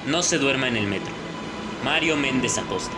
no se duerma en el metro. Mario Méndez Acosta.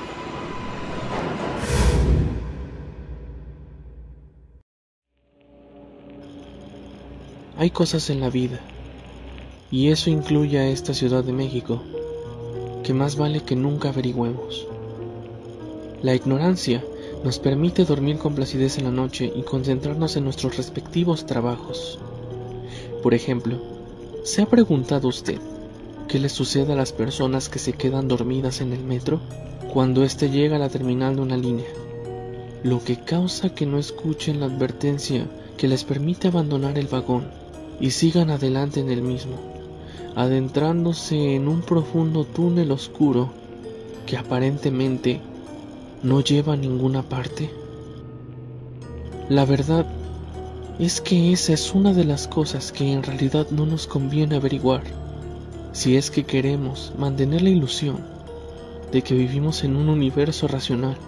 Hay cosas en la vida, y eso incluye a esta Ciudad de México, que más vale que nunca averigüemos. La ignorancia nos permite dormir con placidez en la noche y concentrarnos en nuestros respectivos trabajos. Por ejemplo, ¿se ha preguntado usted qué le sucede a las personas que se quedan dormidas en el metro cuando éste llega a la terminal de una línea? Lo que causa que no escuchen la advertencia que les permite abandonar el vagón y sigan adelante en el mismo, adentrándose en un profundo túnel oscuro que aparentemente no lleva a ninguna parte. La verdad es que esa es una de las cosas que en realidad no nos conviene averiguar, si es que queremos mantener la ilusión de que vivimos en un universo racional.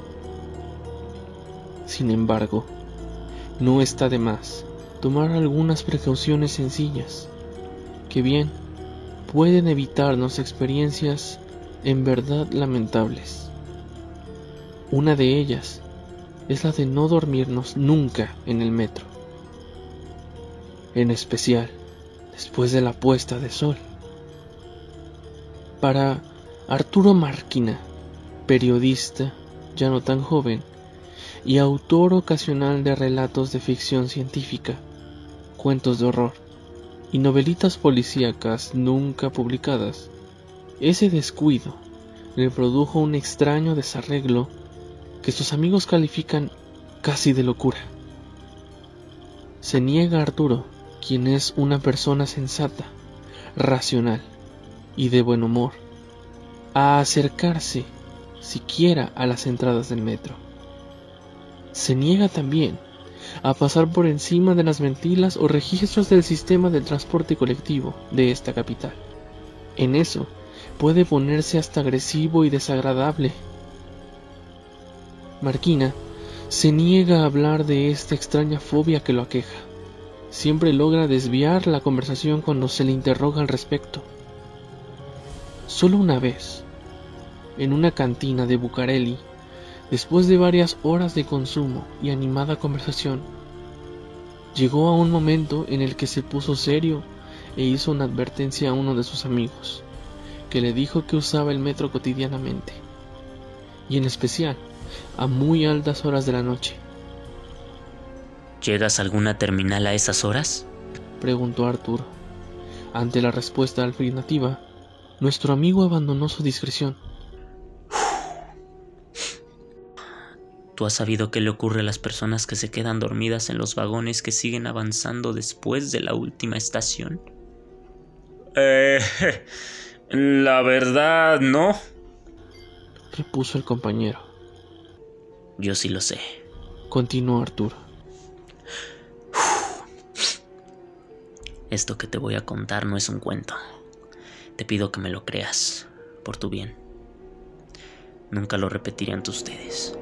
Sin embargo, no está de más tomar algunas precauciones sencillas, que bien pueden evitarnos experiencias en verdad lamentables. Una de ellas es la de no dormirnos nunca en el metro, en especial después de la puesta de sol. Para Arturo Marquina, periodista ya no tan joven y autor ocasional de relatos de ficción científica, cuentos de horror y novelitas policíacas nunca publicadas, ese descuido le produjo un extraño desarreglo que sus amigos califican casi de locura. Se niega Arturo, quien es una persona sensata, racional y de buen humor, a acercarse siquiera a las entradas del metro. Se niega también a pasar por encima de las ventilas o registros del sistema de transporte colectivo de esta capital. En eso puede ponerse hasta agresivo y desagradable. Marquina se niega a hablar de esta extraña fobia que lo aqueja. Siempre logra desviar la conversación cuando se le interroga al respecto. Solo una vez, en una cantina de Bucareli, después de varias horas de consumo y animada conversación, llegó a un momento en el que se puso serio e hizo una advertencia a uno de sus amigos, que le dijo que usaba el metro cotidianamente, y en especial a muy altas horas de la noche. ¿Llegas a alguna terminal a esas horas?, preguntó Arturo. Ante la respuesta afirmativa, nuestro amigo abandonó su discreción. ¿Tú has sabido qué le ocurre a las personas que se quedan dormidas en los vagones que siguen avanzando después de la última estación? La verdad, no, repuso el compañero. Yo sí lo sé, continuó Arturo. Esto que te voy a contar no es un cuento. Te pido que me lo creas, por tu bien. Nunca lo repetiré ante ustedes.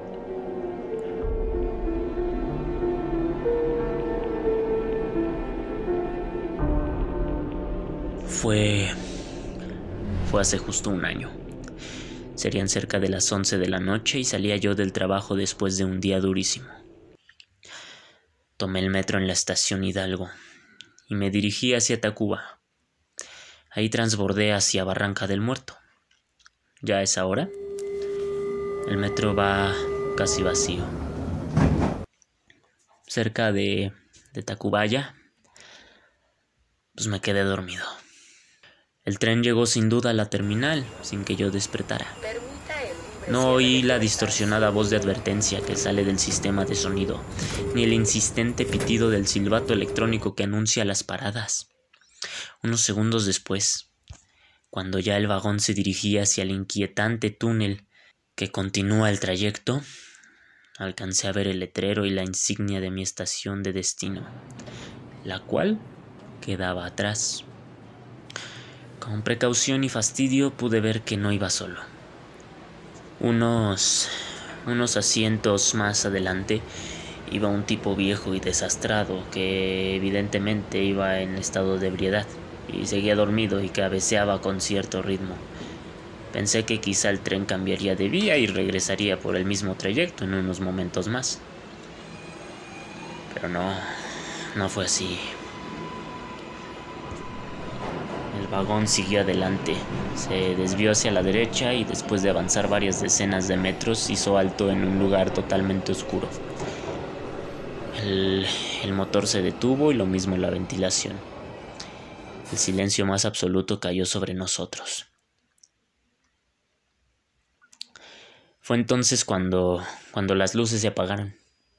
Fue hace justo un año. Serían cerca de las 11 de la noche y salía yo del trabajo después de un día durísimo. Tomé el metro en la estación Hidalgo y me dirigí hacia Tacuba. Ahí transbordé hacia Barranca del Muerto. Ya a esa hora, el metro va casi vacío. Cerca de Tacubaya, pues me quedé dormido. El tren llegó sin duda a la terminal, sin que yo despertara. No oí la distorsionada voz de advertencia que sale del sistema de sonido, ni el insistente pitido del silbato electrónico que anuncia las paradas. Unos segundos después, cuando ya el vagón se dirigía hacia el inquietante túnel que continúa el trayecto, alcancé a ver el letrero y la insignia de mi estación de destino, la cual quedaba atrás. Con precaución y fastidio pude ver que no iba solo. Unos asientos más adelante iba un tipo viejo y desastrado que evidentemente iba en estado de ebriedad. y seguía dormido y cabeceaba con cierto ritmo. Pensé que quizá el tren cambiaría de vía y regresaría por el mismo trayecto en unos momentos más. Pero no fue así. El vagón siguió adelante, se desvió hacia la derecha y después de avanzar varias decenas de metros hizo alto en un lugar totalmente oscuro. El motor se detuvo y lo mismo la ventilación. El silencio más absoluto cayó sobre nosotros. Fue entonces cuando las luces se apagaron.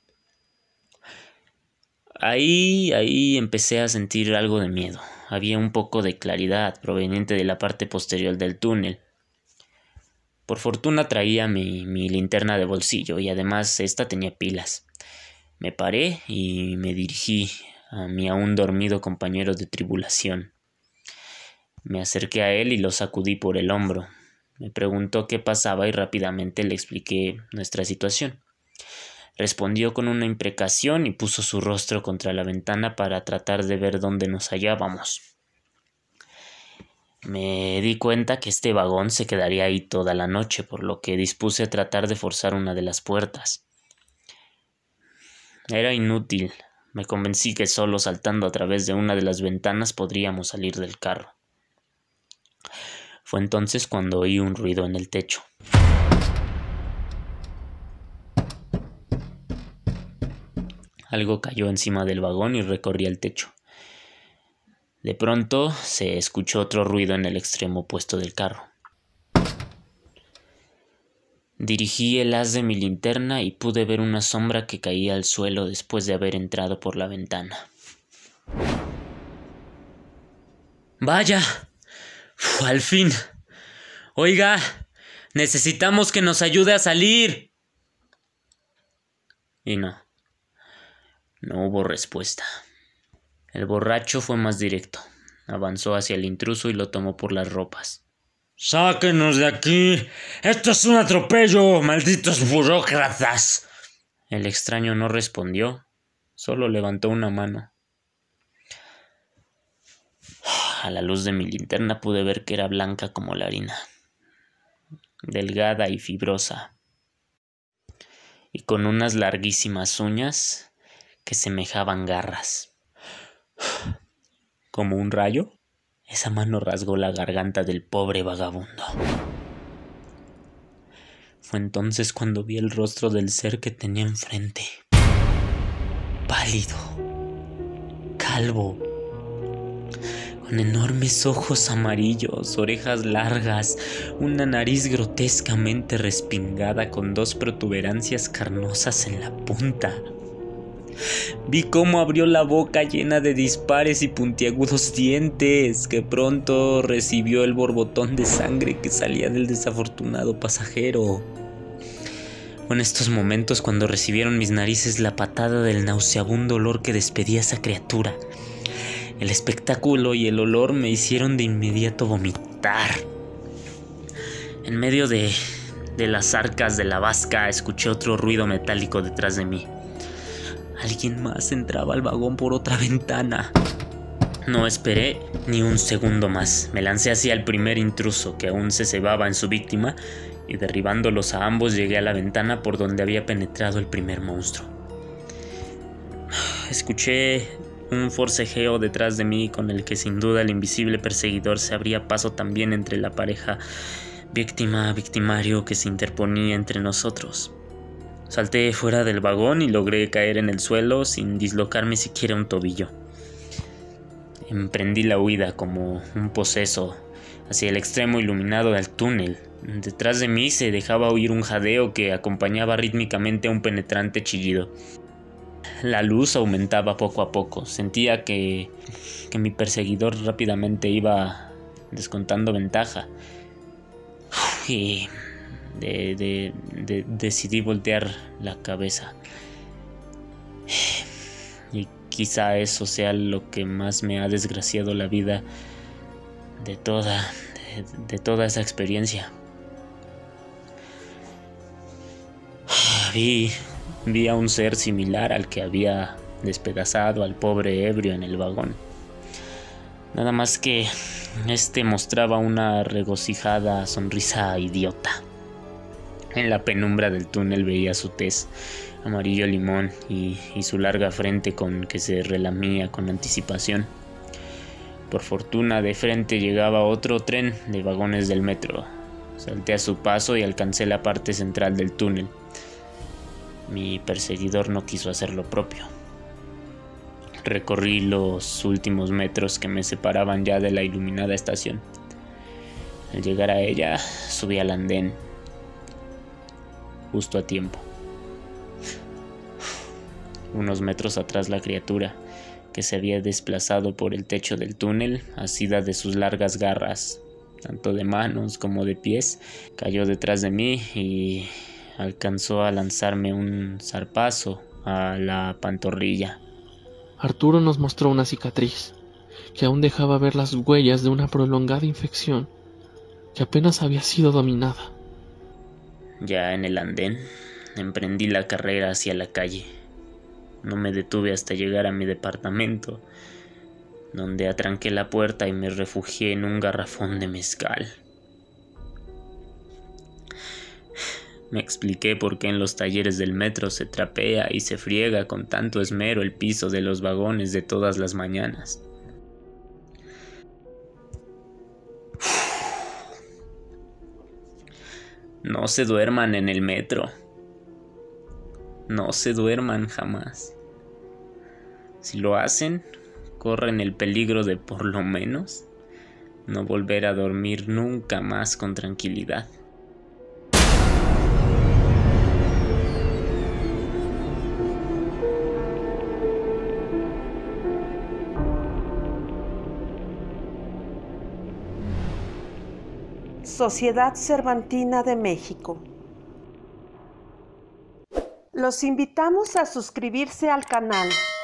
Ahí empecé a sentir algo de miedo. Había un poco de claridad proveniente de la parte posterior del túnel. Por fortuna traía mi linterna de bolsillo y además esta tenía pilas. Me paré y me dirigí a mi aún dormido compañero de tribulación. Me acerqué a él y lo sacudí por el hombro. Me preguntó qué pasaba y rápidamente le expliqué nuestra situación. Respondió con una imprecación y puso su rostro contra la ventana para tratar de ver dónde nos hallábamos. Me di cuenta que este vagón se quedaría ahí toda la noche, por lo que dispuse a tratar de forzar una de las puertas. Era inútil. Me convencí que solo saltando a través de una de las ventanas podríamos salir del carro. Fue entonces cuando oí un ruido en el techo. Algo cayó encima del vagón y recorría el techo. De pronto se escuchó otro ruido en el extremo opuesto del carro. Dirigí el haz de mi linterna y pude ver una sombra que caía al suelo después de haber entrado por la ventana. ¡Vaya! ¡Al fin! ¡Oiga! ¡Necesitamos que nos ayude a salir! Y no hubo respuesta. El borracho fue más directo. Avanzó hacia el intruso y lo tomó por las ropas. ¡Sáquenos de aquí! ¡Esto es un atropello, malditos burócratas! El extraño no respondió, solo levantó una mano. A la luz de mi linterna pude ver que era blanca como la harina, delgada y fibrosa, y con unas larguísimas uñas que semejaban garras. Como un rayo, esa mano rasgó la garganta del pobre vagabundo. Fue entonces cuando vi el rostro del ser que tenía enfrente. Pálido, calvo, con enormes ojos amarillos, orejas largas, una nariz grotescamente respingada con dos protuberancias carnosas en la punta. Vi cómo abrió la boca llena de dispares y puntiagudos dientes, que pronto recibió el borbotón de sangre que salía del desafortunado pasajero. Fue en estos momentos cuando recibieron mis narices la patada del nauseabundo olor que despedía esa criatura. El espectáculo y el olor me hicieron de inmediato vomitar. En medio de las arcas de la vasca escuché otro ruido metálico detrás de mí. Alguien más entraba al vagón por otra ventana. No esperé ni un segundo más. Me lancé hacia el primer intruso, que aún se cebaba en su víctima, y derribándolos a ambos llegué a la ventana por donde había penetrado el primer monstruo. Escuché un forcejeo detrás de mí con el que sin duda el invisible perseguidor se abría paso también entre la pareja víctima-victimario que se interponía entre nosotros. Salté fuera del vagón y logré caer en el suelo sin dislocarme siquiera un tobillo. Emprendí la huida como un poseso hacia el extremo iluminado del túnel. Detrás de mí se dejaba oír un jadeo que acompañaba rítmicamente a un penetrante chillido. La luz aumentaba poco a poco. Sentía que mi perseguidor rápidamente iba descontando ventaja. Y decidí voltear la cabeza. Y quizá eso sea lo que más me ha desgraciado la vida de toda esa experiencia. Vi a un ser similar al que había despedazado al pobre ebrio en el vagón. Nada más que mostraba una regocijada sonrisa idiota. En la penumbra del túnel veía su tez amarillo limón y su larga frente con que se relamía con anticipación. Por fortuna, de frente llegaba otro tren de vagones del metro. Salté a su paso y alcancé la parte central del túnel. Mi perseguidor no quiso hacer lo propio. Recorrí los últimos metros que me separaban ya de la iluminada estación. Al llegar a ella, subí al andén, justo a tiempo. Unos metros atrás, la criatura, que se había desplazado por el techo del túnel, asida de sus largas garras, tanto de manos como de pies, cayó detrás de mí y alcanzó a lanzarme un zarpazo a la pantorrilla. Arturo nos mostró una cicatriz, que aún dejaba ver las huellas de una prolongada infección que apenas había sido dominada. Ya en el andén, emprendí la carrera hacia la calle. No me detuve hasta llegar a mi departamento, donde atranqué la puerta y me refugié en un garrafón de mezcal. Me expliqué por qué en los talleres del metro se trapea y se friega con tanto esmero el piso de los vagones de todas las mañanas. No se duerman en el metro. No se duerman jamás. Si lo hacen, corren el peligro de, por lo menos, no volver a dormir nunca más con tranquilidad. Sociedad Cervantina de México. Los invitamos a suscribirse al canal.